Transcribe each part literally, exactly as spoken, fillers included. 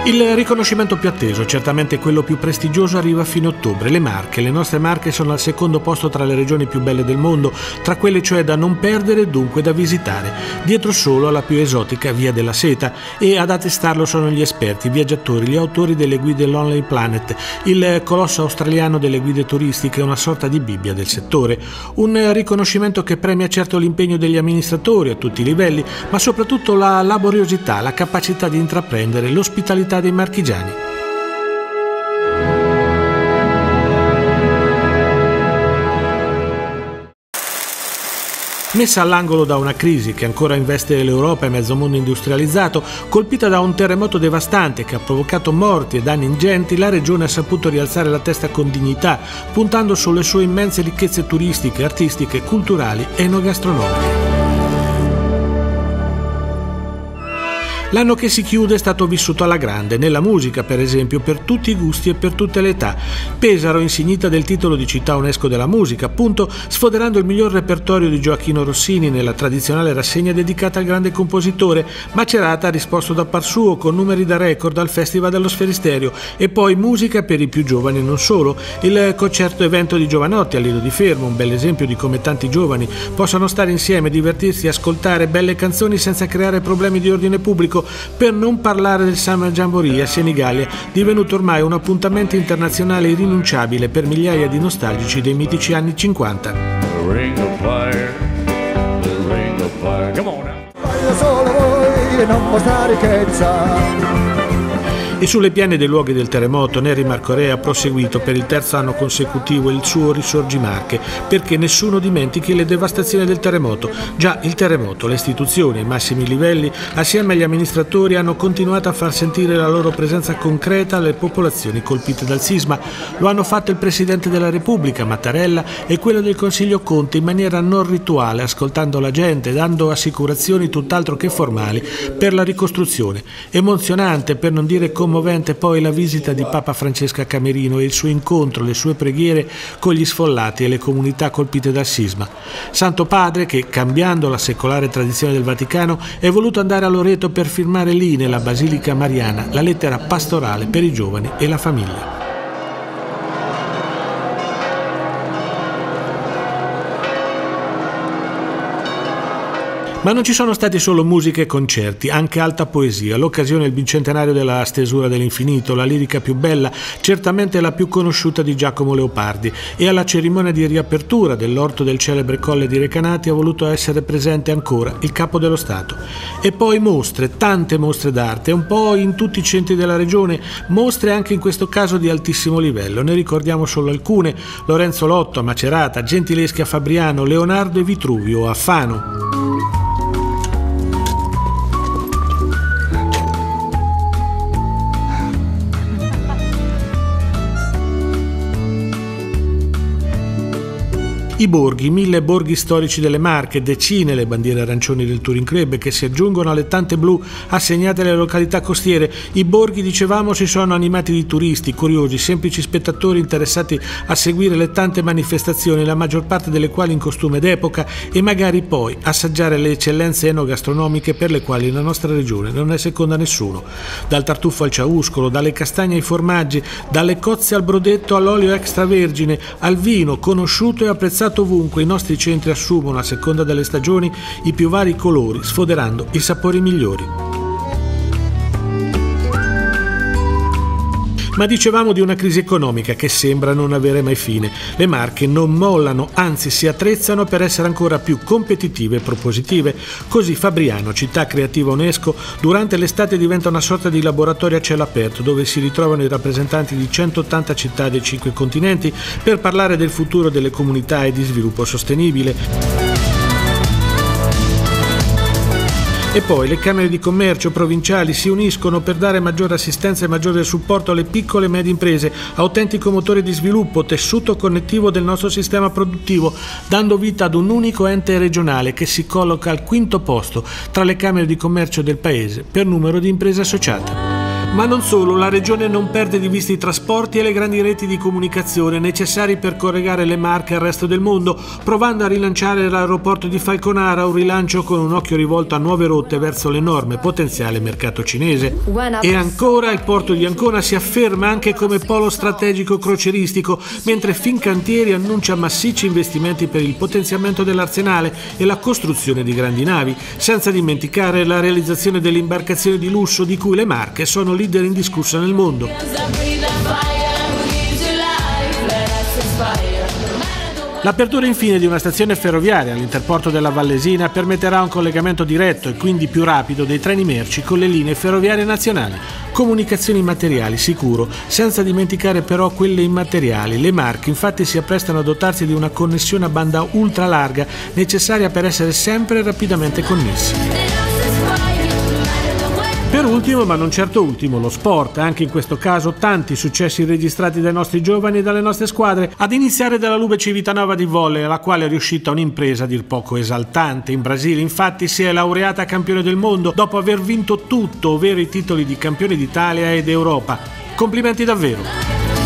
Il riconoscimento più atteso, certamente quello più prestigioso, arriva a fine ottobre. Le Marche. Le nostre Marche sono al secondo posto tra le regioni più belle del mondo, tra quelle cioè da non perdere e dunque da visitare. Dietro solo alla più esotica Via della Seta, e ad attestarlo sono gli esperti, i viaggiatori, gli autori delle guide Lonely Planet, il colosso australiano delle guide turistiche, una sorta di Bibbia del settore. Un riconoscimento che premia certo l'impegno degli amministratori a tutti i livelli, ma soprattutto la laboriosità, la capacità di intraprendere, l'ospitalità dei marchigiani. Messa all'angolo da una crisi che ancora investe l'Europa e mezzo mondo industrializzato, colpita da un terremoto devastante che ha provocato morti e danni ingenti, la regione ha saputo rialzare la testa con dignità, puntando sulle sue immense ricchezze turistiche, artistiche, culturali e enogastronomiche. L'anno che si chiude è stato vissuto alla grande, nella musica per esempio, per tutti i gusti e per tutte le età. Pesaro, insignita del titolo di città UNESCO della musica, appunto, sfoderando il miglior repertorio di Gioachino Rossini nella tradizionale rassegna dedicata al grande compositore. Macerata ha risposto da par suo con numeri da record al Festival dello Sferisterio, e poi musica per i più giovani e non solo. Il concerto evento di Giovanotti al Lido di Fermo, un bel esempio di come tanti giovani possano stare insieme, divertirsi e ascoltare belle canzoni senza creare problemi di ordine pubblico. Per non parlare del Summer Jamboree a Senigallia, divenuto ormai un appuntamento internazionale irrinunciabile per migliaia di nostalgici dei mitici anni cinquanta. Voglio solo voi e non vostra ricchezza. E sulle piane dei luoghi del terremoto Neri Marco Re ha proseguito per il terzo anno consecutivo il suo Risorgimarche, perché nessuno dimentichi le devastazioni del terremoto. Già il terremoto, le istituzioni ai massimi livelli, assieme agli amministratori, hanno continuato a far sentire la loro presenza concreta alle popolazioni colpite dal sisma. Lo hanno fatto il Presidente della Repubblica, Mattarella, e quello del Consiglio Conte in maniera non rituale, ascoltando la gente, dando assicurazioni tutt'altro che formali per la ricostruzione. Emozionante, per non dire commovente, poi la visita di Papa Francesco a Camerino e il suo incontro, le sue preghiere con gli sfollati e le comunità colpite dal sisma. Santo Padre che, cambiando la secolare tradizione del Vaticano, è voluto andare a Loreto per firmare lì, nella Basilica Mariana, la lettera pastorale per i giovani e la famiglia. Ma non ci sono stati solo musiche e concerti, anche alta poesia. L'occasione è il bicentenario della Stesura dell'Infinito, la lirica più bella, certamente la più conosciuta di Giacomo Leopardi, e alla cerimonia di riapertura dell'orto del celebre Colle di Recanati ha voluto essere presente ancora il Capo dello Stato. E poi mostre, tante mostre d'arte, un po' in tutti i centri della regione, mostre anche in questo caso di altissimo livello. Ne ricordiamo solo alcune: Lorenzo Lotto a Macerata, Gentileschi a Fabriano, Leonardo e Vitruvio a Fano. I borghi, mille borghi storici delle Marche, decine le bandiere arancioni del Touring Club che si aggiungono alle tante blu assegnate alle località costiere. I borghi, dicevamo, si sono animati di turisti, curiosi, semplici spettatori interessati a seguire le tante manifestazioni, la maggior parte delle quali in costume d'epoca, e magari poi assaggiare le eccellenze enogastronomiche per le quali la nostra regione non è seconda a nessuno. Dal tartufo al ciauscolo, dalle castagne ai formaggi, dalle cozze al brodetto all'olio extravergine, al vino conosciuto e apprezzato ovunque, i nostri centri assumono, a seconda delle stagioni, i più vari colori, sfoderando i sapori migliori. Ma dicevamo di una crisi economica che sembra non avere mai fine. Le Marche non mollano, anzi si attrezzano per essere ancora più competitive e propositive. Così Fabriano, città creativa UNESCO, durante l'estate diventa una sorta di laboratorio a cielo aperto, dove si ritrovano i rappresentanti di centottanta città dei cinque continenti per parlare del futuro delle comunità e di sviluppo sostenibile. E poi le camere di commercio provinciali si uniscono per dare maggiore assistenza e maggiore supporto alle piccole e medie imprese, autentico motore di sviluppo, tessuto connettivo del nostro sistema produttivo, dando vita ad un unico ente regionale che si colloca al quinto posto tra le camere di commercio del paese per numero di imprese associate. Ma non solo, la regione non perde di vista i trasporti e le grandi reti di comunicazione necessari per collegare le Marche al resto del mondo, provando a rilanciare l'aeroporto di Falconara, un rilancio con un occhio rivolto a nuove rotte verso l'enorme potenziale mercato cinese. E ancora il porto di Ancona si afferma anche come polo strategico crocieristico, mentre Fincantieri annuncia massicci investimenti per il potenziamento dell'arsenale e la costruzione di grandi navi, senza dimenticare la realizzazione delle imbarcazioni di lusso di cui le Marche sono leader indiscussa nel mondo. L'apertura infine di una stazione ferroviaria all'interporto della Vallesina permetterà un collegamento diretto e quindi più rapido dei treni merci con le linee ferroviarie nazionali. Comunicazioni materiali, sicuro, senza dimenticare però quelle immateriali. Le Marche infatti si apprestano a dotarsi di una connessione a banda ultra larga necessaria per essere sempre rapidamente connessi. Per ultimo, ma non certo ultimo, lo sport. Anche in questo caso tanti successi registrati dai nostri giovani e dalle nostre squadre, ad iniziare dalla Lube Civitanova di volley, alla quale è riuscita un'impresa a dir poco esaltante. In Brasile infatti si è laureata campione del mondo dopo aver vinto tutto, ovvero i titoli di campione d'Italia ed Europa. Complimenti davvero!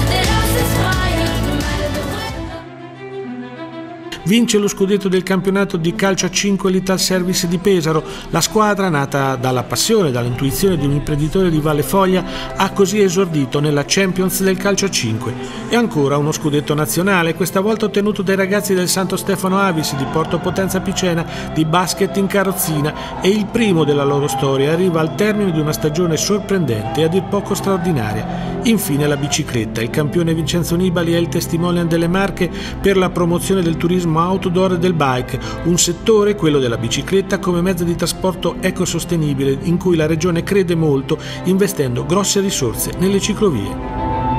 Vince lo scudetto del campionato di calcio a cinque l'Italservice di Pesaro. La squadra, nata dalla passione e dall'intuizione di un imprenditore di Valle Foglia, ha così esordito nella Champions del calcio a cinque. E ancora uno scudetto nazionale, questa volta ottenuto dai ragazzi del Santo Stefano Avis di Porto Potenza Picena di basket in carrozzina, e il primo della loro storia arriva al termine di una stagione sorprendente e a dir poco straordinaria. Infine la bicicletta. Il campione Vincenzo Nibali è il testimonial delle Marche per la promozione del turismo outdoor e del bike, un settore, quello della bicicletta, come mezzo di trasporto ecosostenibile in cui la regione crede molto, investendo grosse risorse nelle ciclovie.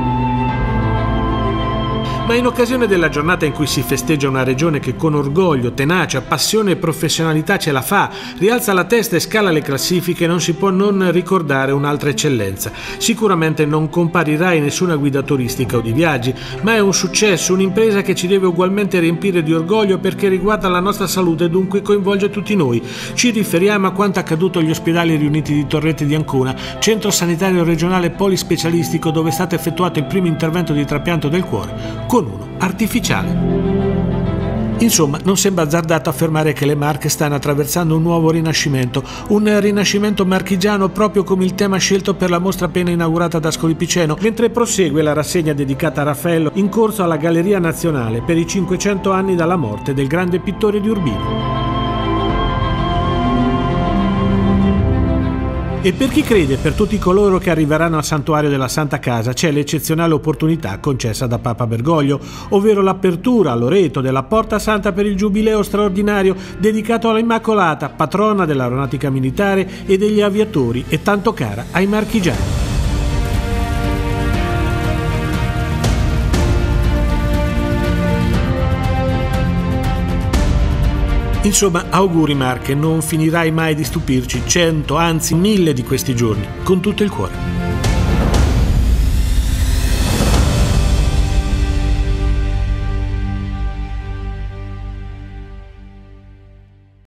Ma in occasione della giornata in cui si festeggia una regione che con orgoglio, tenacia, passione e professionalità ce la fa, rialza la testa e scala le classifiche, non si può non ricordare un'altra eccellenza. Sicuramente non comparirà in nessuna guida turistica o di viaggi, ma è un successo, un'impresa che ci deve ugualmente riempire di orgoglio perché riguarda la nostra salute e dunque coinvolge tutti noi. Ci riferiamo a quanto accaduto agli ospedali riuniti di Torrette di Ancona, centro sanitario regionale polispecialistico dove è stato effettuato il primo intervento di trapianto del cuore, con uno artificiale. Insomma, non sembra azzardato affermare che le Marche stanno attraversando un nuovo rinascimento, un rinascimento marchigiano proprio come il tema scelto per la mostra appena inaugurata da Ascoli Piceno, mentre prosegue la rassegna dedicata a Raffaello in corso alla Galleria Nazionale per i cinquecento anni dalla morte del grande pittore di Urbino. E per chi crede e per tutti coloro che arriveranno al santuario della Santa Casa c'è l'eccezionale opportunità concessa da Papa Bergoglio, ovvero l'apertura a Loreto della Porta Santa per il Giubileo straordinario dedicato alla Immacolata, patrona dell'aeronautica militare e degli aviatori e tanto cara ai marchigiani. Insomma, auguri Marche, non finirai mai di stupirci, cento, anzi mille di questi giorni, con tutto il cuore.